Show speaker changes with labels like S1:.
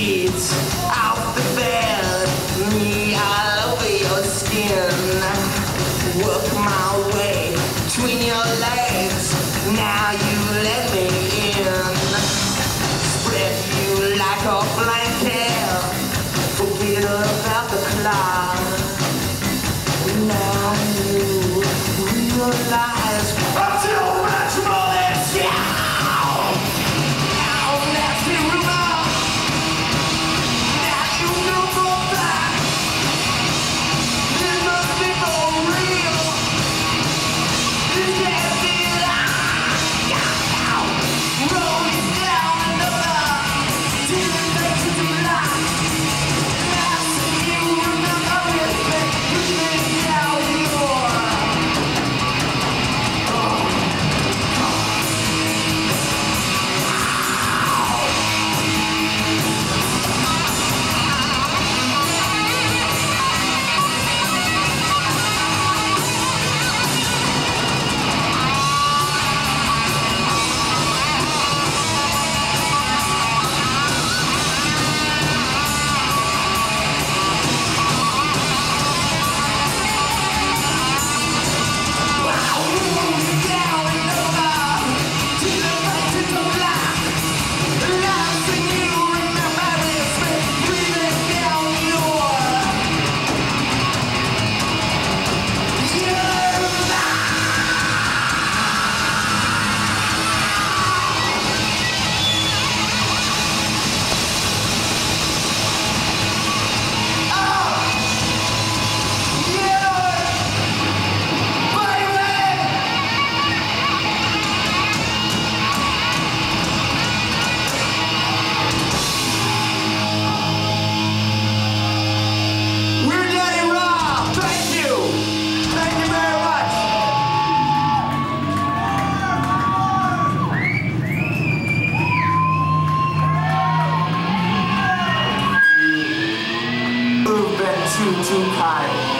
S1: sheets off the bed, me all over your skin. Work my way between your legs, now you let me in. Spread you like a blanket, forget about the cloud. Now you realize I'm too much more than shout. Now that's the rumor. Now you know for a fact this must be for real. You can't see it out. Roll it down and over till it makes you too loud. Now you remember it, you think now you're. Too kind.